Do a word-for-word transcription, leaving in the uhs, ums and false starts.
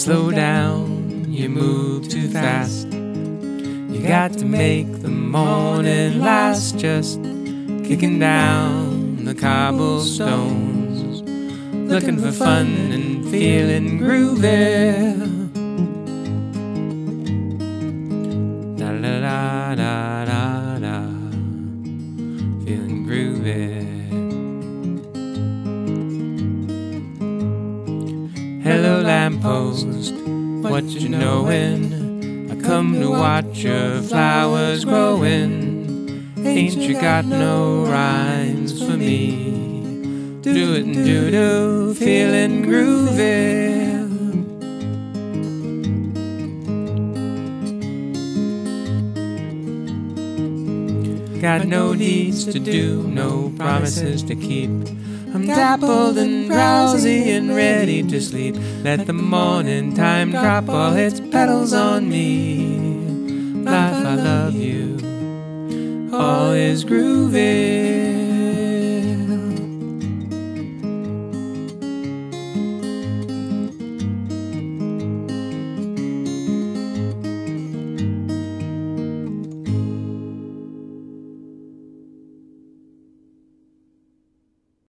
Slow down, you move too fast. You got to make the morning last. Just kicking down the cobblestones, looking for fun and feeling groovy. Da da da da da da, feeling groovy. Hello lamppost, what you knowin'? I come to watch your flowers growin'. Ain't you got no rhymes for me? Dootin' doodoo, feelin' groovy. Got no deeds to do, no promises to keep. I'm dappled and drowsy and ready to sleep. Let the morning time drop all its petals on me. Life, I love you, all is groovy.